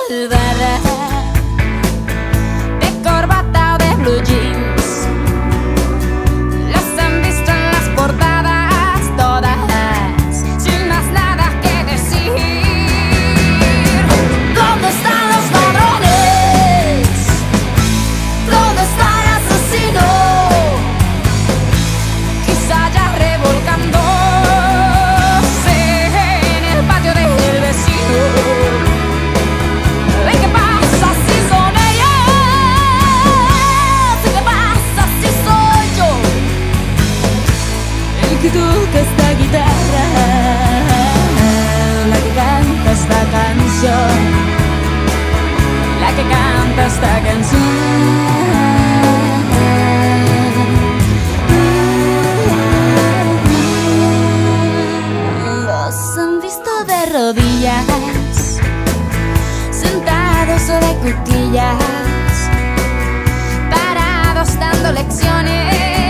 saludar, de corbata o de blue jeans. Los han visto en las portadas todas, sin más nada que decir. ¿Dónde están los ladrones? ¿Dónde está el asesino? Quizá ya revolcándose en el patio del vecino. ¿Qué pasa si son ellos? ¿Qué pasa si soy yo el que toca esta guitarra, la que canta esta canción, la que canta esta canción? Los han visto de rodillas, sentados o de cuclillas, parados dando lecciones.